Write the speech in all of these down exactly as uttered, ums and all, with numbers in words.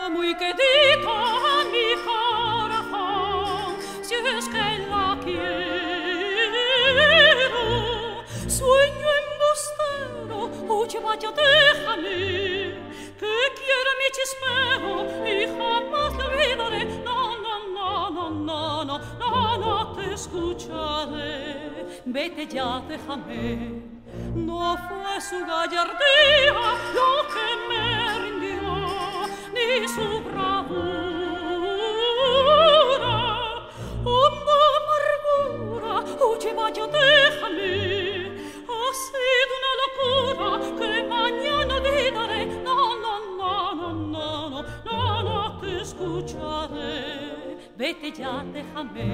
muy quedita mi corazón, si es que la quiero. Sueño embustero, oye, vaya, déjame, que quiero mi chispero y jamás te olvidaré. No, no, no, no, no, no, no, no te escucharé. Vete ya, déjame. No fue su gallardía lo que me rindió, ni su bravura, honda amargura. Oye, vaya, déjame, ha sido una locura que mañana olvidaré. No, no, no, no, no, no, no, no te escucharé. Vete ya, déjame.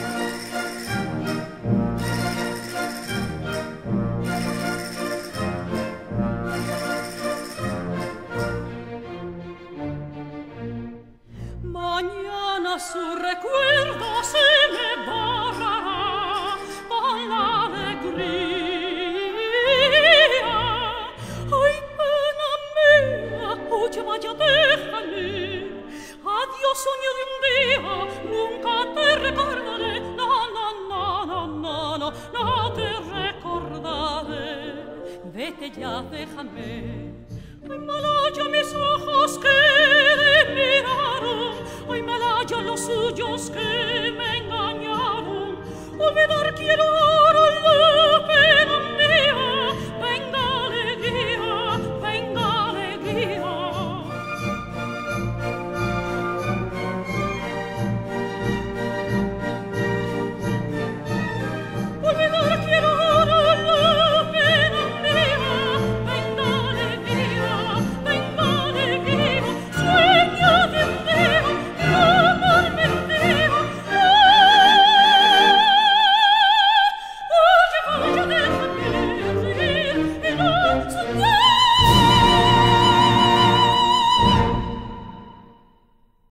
Mañana su recuerdo se me borrará con la alegría. Ay, pena mía, oye, vaya, déjame. Adiós, sueño de un día, nunca te recordaré. No, no, no, no, no, no, no te recordaré. Vete ya, déjame. Ay, malaya mis ojos que le miraron, ay, malaya los suyos que me engañaron. Olvidar quiero